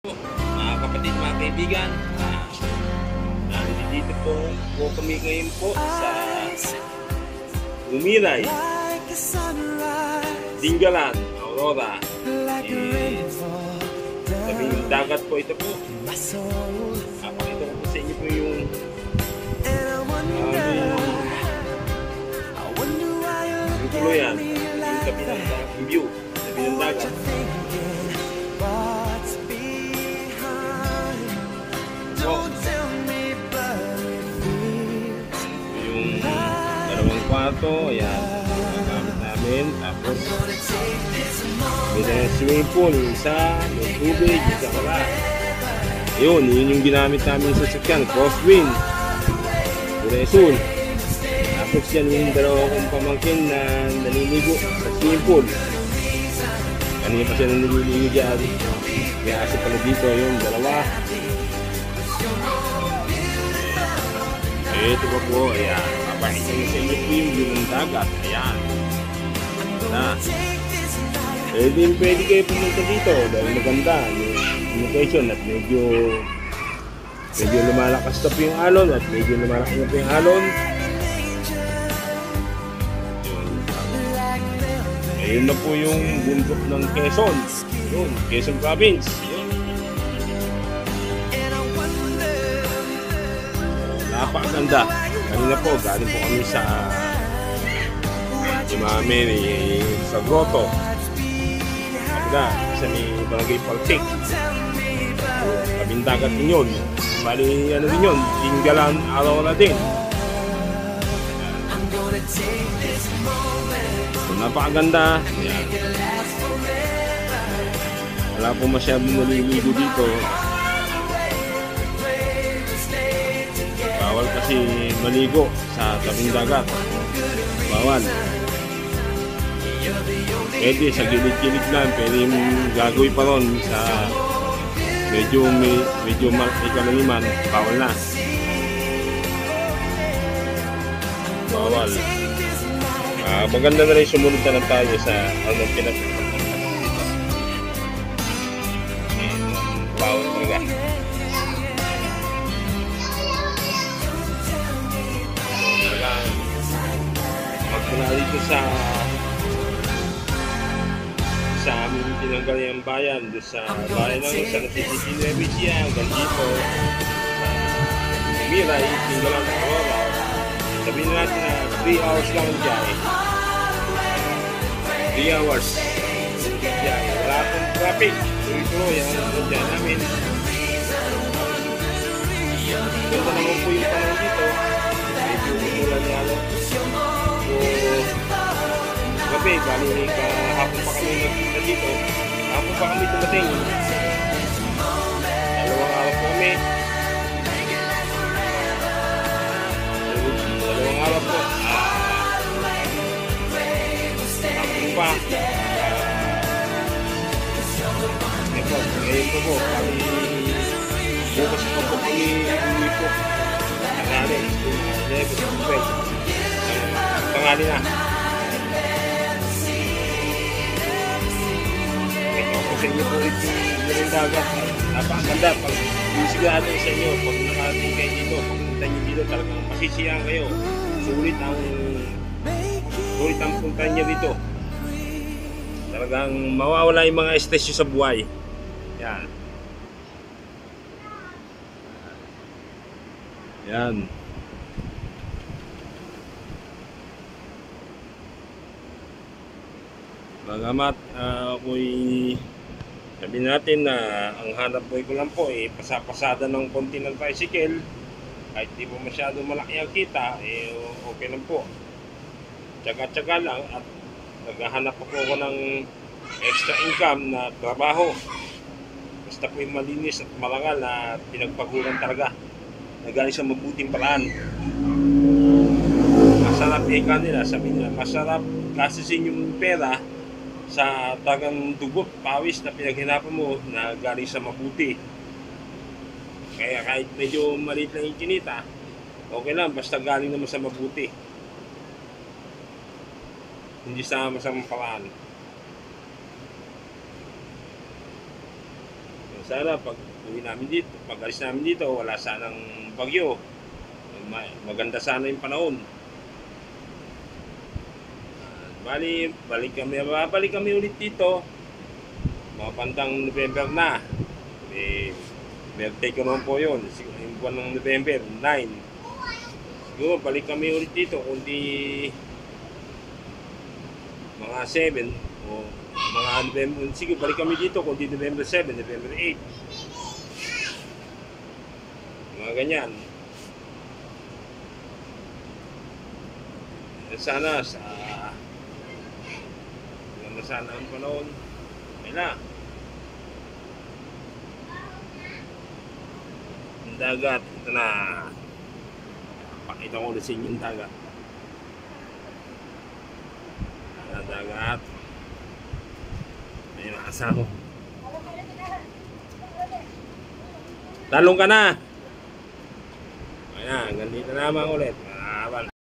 Mga kapatid, mga kaibigan, nandito po kami ngayon po sa Umiray, Dingalan, Aurora. Tabing dagat po ito po. Pakita ko po sa inyo po yung tuluyan, yung tabi ng view, tabi ng dagat. Yung dalawang kwarto, ayan, gamit namin. Tapos may swimming pool, isa, may tubig, isa wala. Yun yung ginamit namin sa sasakyan, crosswind, Resul. Tapos yan yung dalawa kong pamangkin na naliligo sa swimming pool. Kanina pa siya naliligo dyan. May aso pala dito, yung dalawa. Ito pa po, ayan. Papakita nyo sa inyo po yung view ng dagat. Ayan. Na. Pwede kayo pumunta dito dahil maganda yung location at medyo lumalakas na po yung alon at medyo lumalakas na po yung alon. Ayun na po yung bundok ng Quezon. Yun, Quezon Province. Yun. Napakaganda. Kanina po, galing po kami sa Mama Mary sa Grotto. Kapag sa may Barangay Paltik. Kabindagat din yun. Bali, ano din yun, Dingalan, Aurora din. So, napakaganda. Yan. Wala po masyadong naliligo dito. Bawal kasi maligo sa tabing dagat. Bawal. Pwede sa gilid-gilid lang. Pwede gagawin pa ron sa medyo may kalaliman. Bawal na. Bawal. Maganda na rin sumunod na lang tayo sa anong pinapagpapalit dito. Bawal talaga. Magmula dito sa aming tinanggal yung bayan, doon sa bayan namin sa Natitiki Nevicia hanggang dito sa Umiray, Dingalan, Aurora. Sabihin natin na 3 hours lang ang biyahe. 3 hours biyahe. Wala akong traffic. Tuloy-tuloy ang dyan namin. Ganda naman po yung panahon dito. Medyo umulan niya ako. So, gabi, bali kahapon pa kami nagpunta dito. Kahapon pa kami dumating. Dalawang araw po kami. Dalawang araw po. Kahapon pa. Ngayon po po, kami bukas pa po kami uwi po. Tangali, tangali na. Sa inyo po ito yung dagat. Napakaganda. Pag sigurado sa inyo, pag nakarating kayo dito, pag punta nyo dito, talagang masisiyang kayo. Sulit ang punta nyo dito. Talagang mawawala yung mga stress sa buhay. Yan. Yan. Bagamat ako'y sabihin natin na ang hanap buhay ko lang po pasapasada ng konti ng tricycle, kahit di po masyado malaki ang kita, okay lang po. Tsaga-tsaga lang at naghahanap po ako ng extra income na trabaho. Basta po yung malinis at marangal na pinagpaguran talaga na galing sa mabuting paraan. Masarap yung kanila, sabi nila, masarap gastusin yung pera sa tagang dugot, pawis na pinaghirapan mo na galing sa mabuti. Kaya kahit medyo maliit lang yung kinita, okay lang, basta galing naman sa mabuti. Hindi sa masamang paraan. Sana pag uwi namin dito, pag alis namin dito, wala sanang bagyo. Maganda sana yung panahon. Babalik kami ulit dito. Mga bandang November na. Birthday ko naman po yun. Yung buwan ng November, 9. Siguro balik kami ulit dito. Kundi mga 7 o mga November. Siguro balik kami dito kundi November 7, November 8. Mga ganyan. Sana sana ang panahon. Ayun na. Ang dagat. Ito na. Pakita ko ulit sa inyo yung dagat. Ang dagat. Ayun ang asawa. Talong ka na. Ayan, hanggang dito naman ulit.